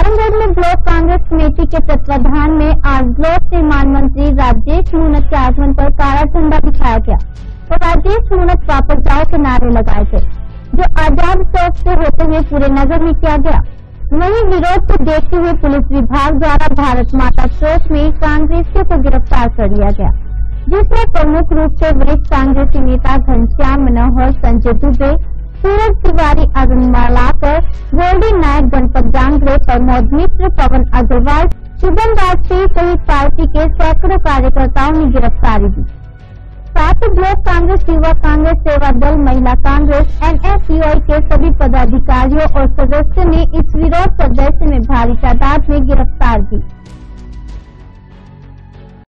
आजमगढ़ में block Congress committee के तत्वाधान में आज लोक निर्माण मंत्री राजेश मूणत के आगमन पर काला झंडा दिखाया गया और राजेश मूणत वापस जाओ के नारे लगाए थे, जो आजाद चौक से होते हुए पूरे नगर में किया गया। वहीं विरोध को देखते हुए पुलिस विभाग द्वारा भारत माता चौक में कांग्रेसियों को गिरफ्तार कर लिया गया, जिसमें प्रमुख रूप से वरिष्ठ कांग्रेसी नेता घनश्याम मनोहर, संजय दुबे, सूरज तिवारी, अरुण मालाकर, गोल्डी नायक, गणपत जांगरे, प्रमोद मिश्र, पवन अग्रवाल, शुभम राजपूत सहित पार्टी के सैकड़ों कार्यकर्ताओं ने गिरफ्तारी दी। साथ ही ब्लॉक कांग्रेस, युवा कांग्रेस, सेवा दल, महिला कांग्रेस, NSUI के सभी पदाधिकारियों और सदस्यों ने इस विरोध प्रदर्शन में भारी तादाद में गिरफ्तार की।